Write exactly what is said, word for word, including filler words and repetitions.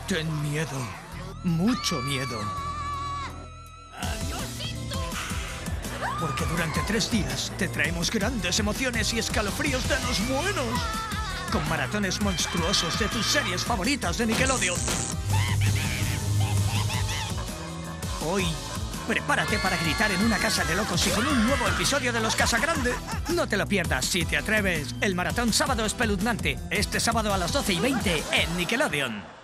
Ten miedo. Mucho miedo. Porque durante tres días te traemos grandes emociones y escalofríos de los buenos. Con maratones monstruosos de tus series favoritas de Nickelodeon. Hoy, prepárate para gritar en una casa de locos y con un nuevo episodio de Los Casagrande. No te lo pierdas si te atreves. El maratón sábado espeluznante. Este sábado a las doce y veinte en Nickelodeon.